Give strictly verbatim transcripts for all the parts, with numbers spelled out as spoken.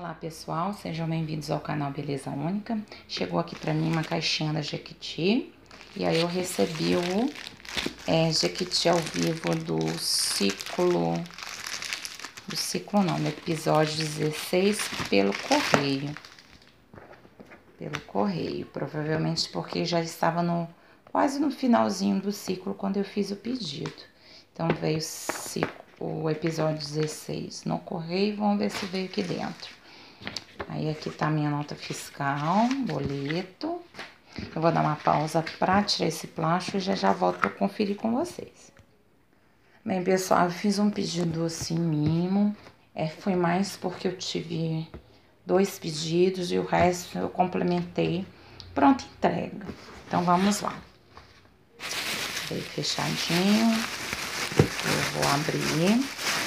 Olá pessoal, sejam bem-vindos ao canal Beleza Única. Chegou aqui pra mim uma caixinha da Jequiti e aí eu recebi o é, Jequiti ao vivo do ciclo, do ciclo não, do episódio dezesseis pelo correio. Pelo correio, provavelmente porque já estava no, quase no finalzinho do ciclo quando eu fiz o pedido. Então veio o, ciclo, o episódio dezesseis no correio, vamos ver se veio aqui dentro. Aí aqui tá a minha nota fiscal, boleto. Eu vou dar uma pausa pra tirar esse plástico e já já volto pra conferir com vocês. Bem, pessoal, eu fiz um pedido assim mínimo. É, foi mais porque eu tive dois pedidos e o resto eu complementei. Pronto, entrega. Então vamos lá. Veio fechadinho. Eu vou abrir.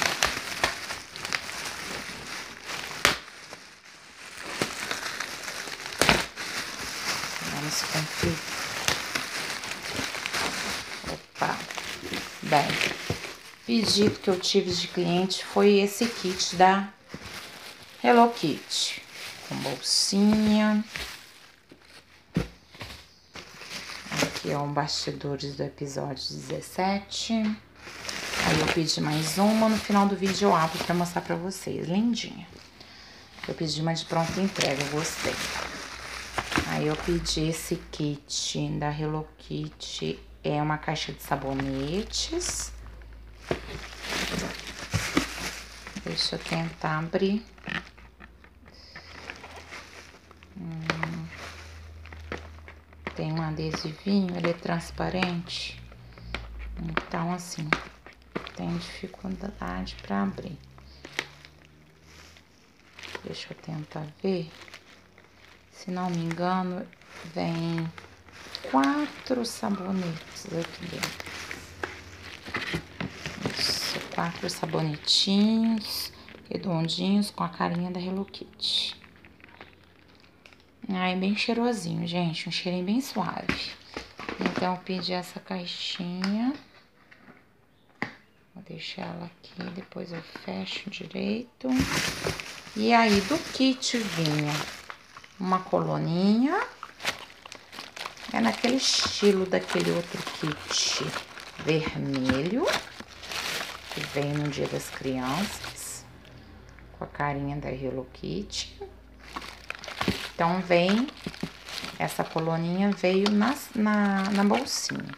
Vamos conferir. Opa. Bem, pedido que eu tive de cliente foi esse kit da Hello Kitty. Com bolsinha. Aqui é um bastidores do episódio dezessete. Aí eu pedi mais uma, no final do vídeo eu abro pra mostrar pra vocês. Lindinha. Eu pedi uma de pronta entrega, eu gostei. Aí eu pedi esse kit da Hello Kitty, é uma caixa de sabonetes. Deixa eu tentar abrir. Hum, tem um adesivinho, ele é transparente. Então assim, tem dificuldade para abrir. Deixa eu tentar ver. Se não me engano, vem quatro sabonetes aqui dentro. Isso, quatro sabonetinhos redondinhos com a carinha da Hello Kitty. Ai, bem cheirosinho, gente, um cheirinho bem suave. Então, eu pedi essa caixinha. Vou deixar ela aqui, depois eu fecho direito. E aí, do kit vinha uma coloninha. É naquele estilo daquele outro kit vermelho. Que vem no Dia das Crianças. Com a carinha da Hello Kitty. Então, vem... Essa coloninha veio na, na, na bolsinha.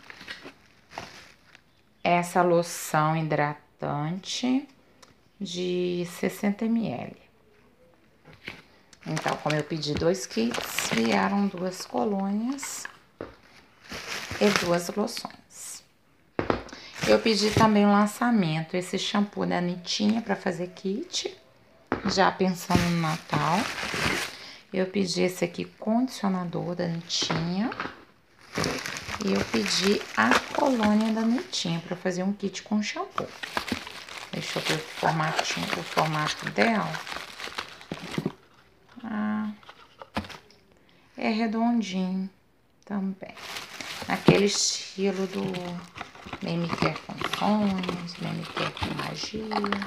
Essa loção hidratante de sessenta mililitros. Então, como eu pedi dois kits, vieram duas colônias e duas loções. Eu pedi também um lançamento, esse shampoo da Anitinha para fazer kit, já pensando no Natal. Eu pedi esse aqui, condicionador da Anitinha. E eu pedi a colônia da Anitinha para fazer um kit com shampoo. Deixa eu ver o formatinho, o formato dela. Ah, é redondinho também. Naquele estilo do Bem Me Quer com Sonhos, Bem Me Quer com Magia.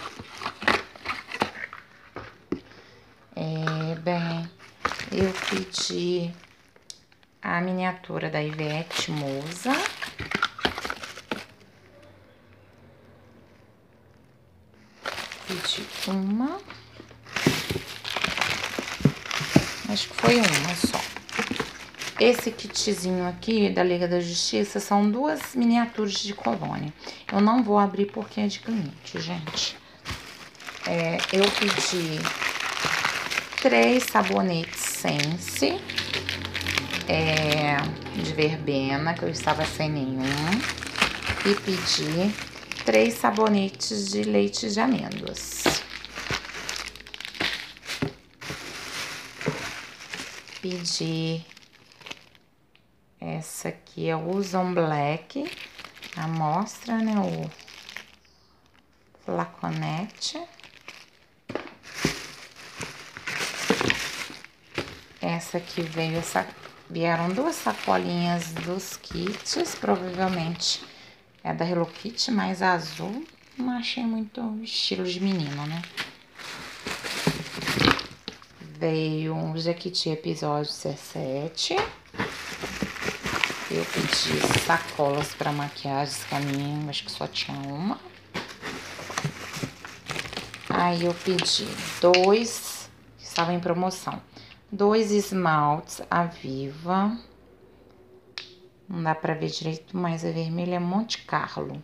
É, bem, eu pedi a miniatura da Ivete Moza. Pedi uma. Acho que foi uma só. Esse kitzinho aqui da Liga da Justiça são duas miniaturas de colônia. Eu não vou abrir porque é de cliente, gente. É, eu pedi três sabonetes Sense. É, de verbena, que eu estava sem nenhum. E pedi três sabonetes de leite de amêndoas. Pedi essa aqui, é o Ozone Black, amostra, né, o flaconete. Essa aqui veio, essa, vieram duas sacolinhas dos kits, provavelmente é da Hello Kitty, mas azul, não achei muito estilo de menino, né? veio um Jequiti episódio dezessete. Eu pedi sacolas para maquiagens, que a minha, acho que só tinha uma. Aí eu pedi dois, que estavam em promoção. Dois esmaltes Aviva. Não dá pra ver direito, mas a vermelha é Monte Carlo.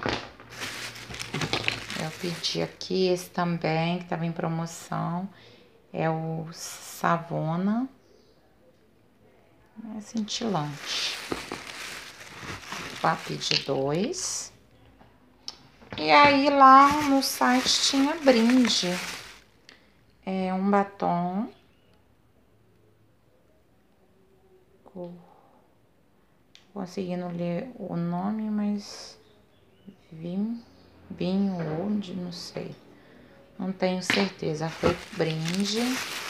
Eu pedi aqui esse também, que tava em promoção. É o Savona. É cintilante. Vou pedir dois. E aí lá no site tinha brinde. É um batom. Conseguindo ler o nome, mas Vim, vinho onde, não sei. Não tenho certeza. Foi brinde.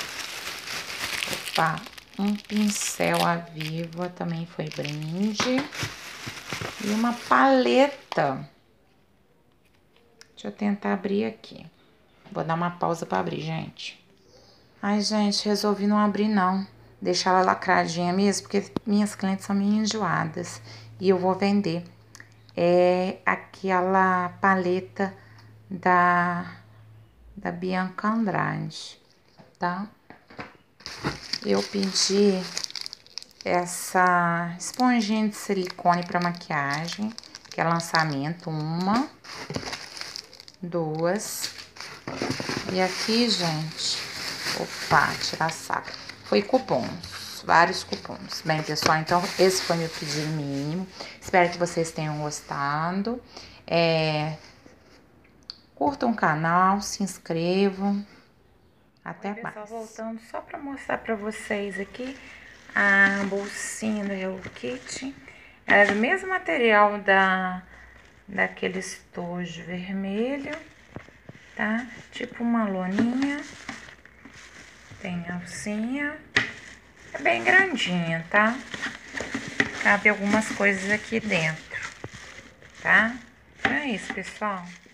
Opa, um pincel Aviva também foi brinde. E uma paleta. Deixa eu tentar abrir aqui. Vou dar uma pausa para abrir, gente. Ai, gente, resolvi não abrir, não. Deixar ela lacradinha mesmo, porque minhas clientes são meio enjoadas. E eu vou vender. É aquela paleta da, da Bianca Andrade, tá? Eu pedi essa esponjinha de silicone para maquiagem, que é lançamento, uma, duas. E aqui, gente, opa, tirar saco. Foi cupons, vários cupons. Bem, pessoal, então esse foi meu pedido mínimo. Espero que vocês tenham gostado. É, curtam o canal, se inscrevam. Até mais. Pessoal, voltando só para mostrar para vocês aqui a bolsinha do Hello Kitty. Ela é do mesmo material da daquele estojo vermelho, tá? Tipo uma loninha. Tem alcinha. É bem grandinha, tá? Cabe algumas coisas aqui dentro, tá? Então é isso, pessoal.